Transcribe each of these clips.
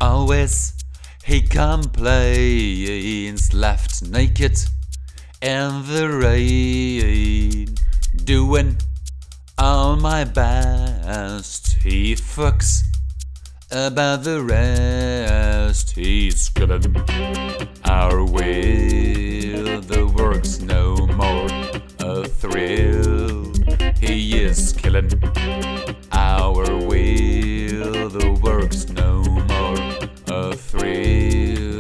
Always he complains, left naked in the rain, doing all my best. He fucks about the rest. He's killing our will. The work's no more a thrill. He is killing our will. The work's no more a thrill.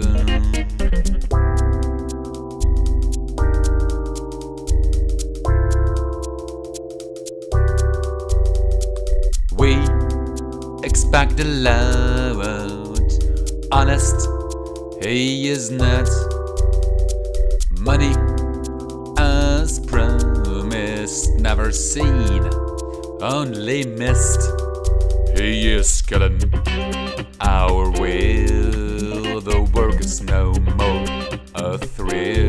We expect a loud, honest, he is not. Money as promised, never seen, only missed. He is killing our will. The work is no more a thrill.